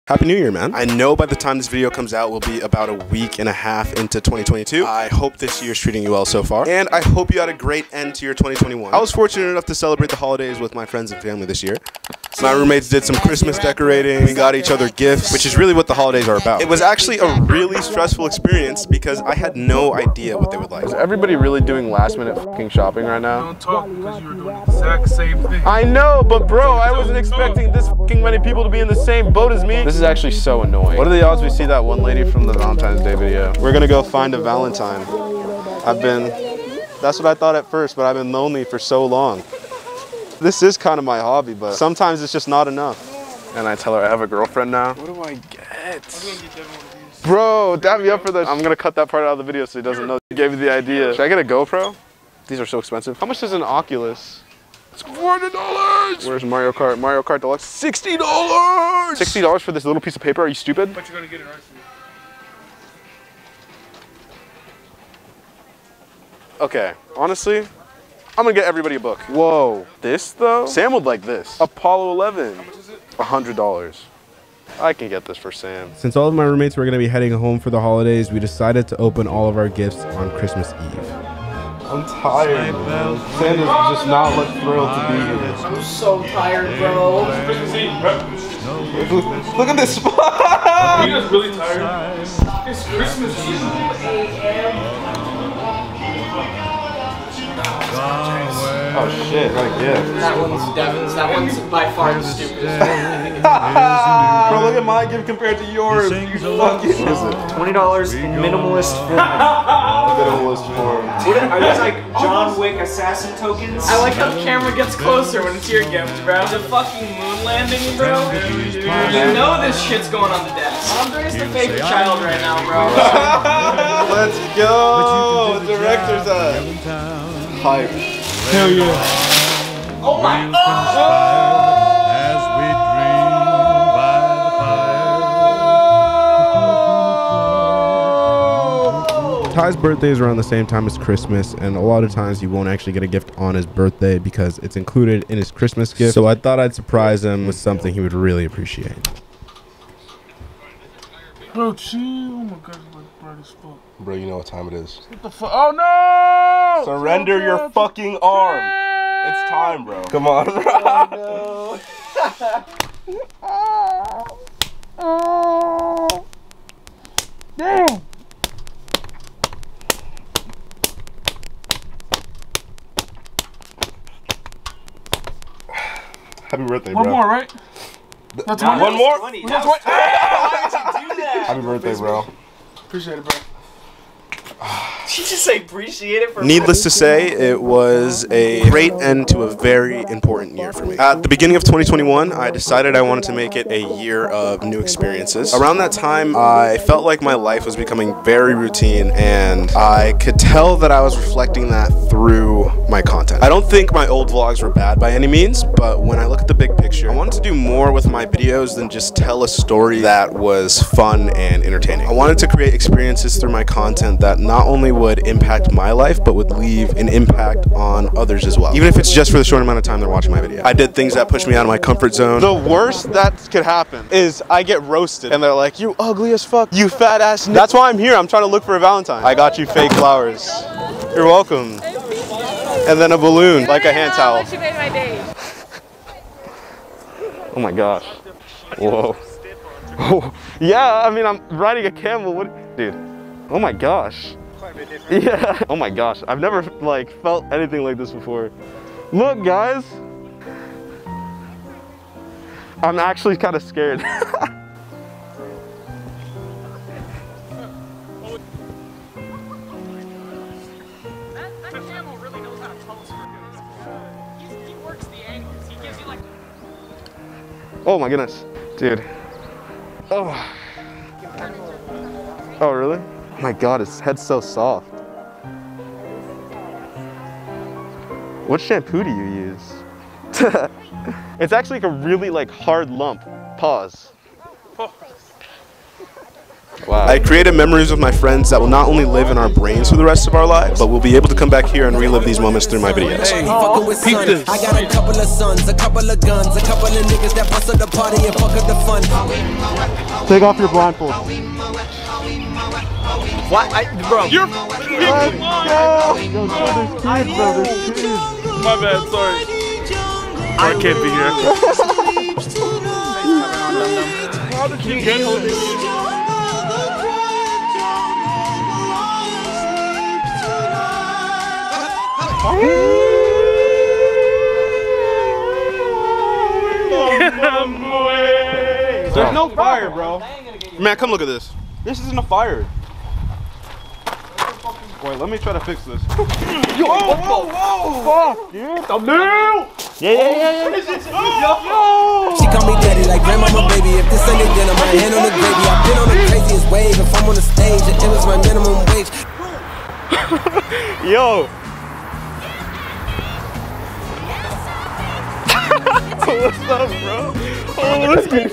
Happy New Year, man. I know by the time this video comes out, we'll be about a week and a half into 2022. I hope this year's treating you well so far, and I hope you had a great end to your 2021. I was fortunate enough to celebrate the holidays with my friends and family this year. My roommates did some Christmas decorating. We got each other gifts, which is really what the holidays are about. It was actually a really stressful experience because I had no idea what they would like. Is everybody really doing last minute fucking shopping right now? Don't talk because you were doing the exact same thing. I know, but bro, I wasn't expecting this fucking many people to be in the same boat as me. This is actually so annoying. What are the odds we see that one lady from the Valentine's Day video? We're gonna go find a Valentine. That's what I thought at first, but I've been lonely for so long. This is kind of my hobby, but sometimes it's just not enough. And I tell her I have a girlfriend now. What do I get? Bro, dab me up for that. I'm gonna cut that part out of the video so he doesn't know. He gave me the idea. Should I get a GoPro? These are so expensive. How much is an Oculus? It's $400. Where's Mario Kart? Mario Kart Deluxe? $60. $60 for this little piece of paper? Are you stupid? But you're gonna get it right. Okay, honestly, I'm gonna get everybody a book. Whoa, this though? Sam would like this. Apollo 11. How much is it? $100. I can get this for Sam. Since all of my roommates were gonna be heading home for the holidays, we decided to open all of our gifts on Christmas Eve. I'm tired, man. Sam does just not look thrilled to be here. I'm so tired, bro. Christmas Eve, bro. Look at this spot! Are you guys really tired? It's Christmas Eve. 2 a.m. Oh shit, got a gift. That one's Devin's. That one's by far the stupidest. Bro, look at my gift compared to yours. You fucking. What is it? $20 in minimalist form. Minimalist form. Are these like John Wick assassin tokens? I like how the camera gets closer when it's your gift, bro. The fucking moon landing, bro. You know this shit's going on the desk. Andre's the favorite child right now, bro. Let's go! Director's eye. Hype. Hell yeah. Oh my. As we dream by the fire. Ty's birthday is around the same time as Christmas, and a lot of times you won't actually get a gift on his birthday because it's included in his Christmas gift. So I thought I'd surprise him with something he would really appreciate. Bro, chill. Oh my god, it's like bright as fuck. Bro, you know what time it is. What the fuck? Oh no! Surrender your fucking arm. It's time, bro. Come on, bro. Oh, damn. Happy birthday, bro. One more, right? That's one. One more? That's one. Why did you do that? Happy birthday, bro. Appreciate it, bro. Did you just say appreciate it for Needless to say, it was a great end to a very important year for me. At the beginning of 2021, I decided I wanted to make it a year of new experiences. Around that time, I felt like my life was becoming very routine, and I could tell that I was reflecting that through my content. I don't think my old vlogs were bad by any means, but when I look at the big picture, I wanted to do more with my videos than just tell a story that was fun and entertaining. I wanted to create experiences through my content that not only would impact my life, but would leave an impact on others as well, even if it's just for the short amount of time they're watching my video. I did things that pushed me out of my comfort zone. The worst that could happen is I get roasted and they're like, you ugly as fuck, you fat ass. That's why I'm here. I'm trying to look for a Valentine. I got you fake flowers. You're welcome. And then a balloon, like a hand towel. You made my day. Oh my gosh. Whoa. Oh, yeah, I mean, I'm riding a camel. What, dude? Oh my gosh. Yeah. Oh my gosh. I've never like felt anything like this before. Look, guys. I'm actually kind of scared. Oh my goodness, dude. Oh. Oh really? Oh my god, his head's so soft. What shampoo do you use? It's actually like a really like hard lump. Pause. Wow. I created memories with my friends that will not only live in our brains for the rest of our lives, but we'll be able to come back here and relive these moments through my videos. Hey, Peep this. I got a couple of sons, a couple of guns, a couple of niggas that bust up the party and fuck up the fun. Take off your blindfold. What? Bro. You're Let's go! Yo, there's kids, bro. There's kids. my bad, sorry. I can't be here. How did you get this? There's no fire, bro. Man, come look at this. This isn't a fire. Wait, let me try to fix this. Yo, whoa! Fuck, dude! Thumbnail! Yeah. She call me daddy like grandmama baby. If this ain't dinner, my hand on the gravy. I've been on the craziest wave. If I'm on the stage, it was my minimum wage. Yo! What's up, bro? Oh, what's good?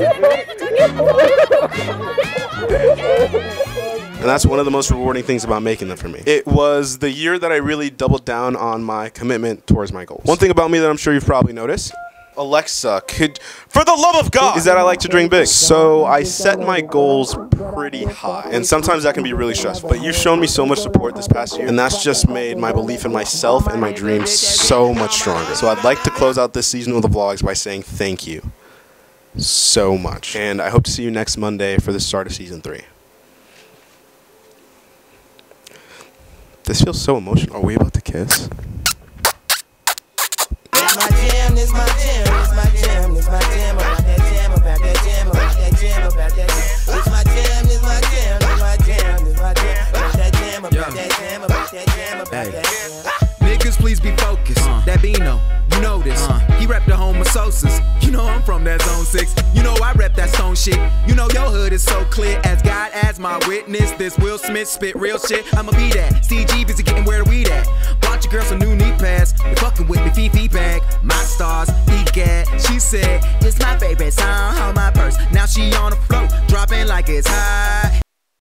And that's one of the most rewarding things about making them for me. It was the year that I really doubled down on my commitment towards my goals. One thing about me that I'm sure you've probably noticed, Alexa, for the love of God, is that I like to dream big. So I set my goals pretty high. And sometimes that can be really stressful. But you've shown me so much support this past year. And that's just made my belief in myself and my dreams so much stronger. So I'd like to close out this season of the vlogs by saying thank you so much. And I hope to see you next Monday for the start of season 3. This feels so emotional. Are we about to kiss? It's my jam, it's my jam, it's my jam, it's my jam, about that jam, about that jam, about that jam, about that jam. It's my jam, it's my jam, it's my jam, it's my jam, about that jam, about that jam, about that jam, about that jam. Niggas, please be focused. That Bino, you know this. He rep the homosocials. You know I'm from that zone 6. You know I rep that stone shit. You know your hood is so clear. As God as my witness, this Will Smith spit real shit. I'ma be that. CG busy getting where the weed at. Bought your girl some new knee pads. You fucking with me, Fifi bag. My stars, EGAD. She said, it's my favorite song, hold my purse. Now she on the float, dropping like it's high.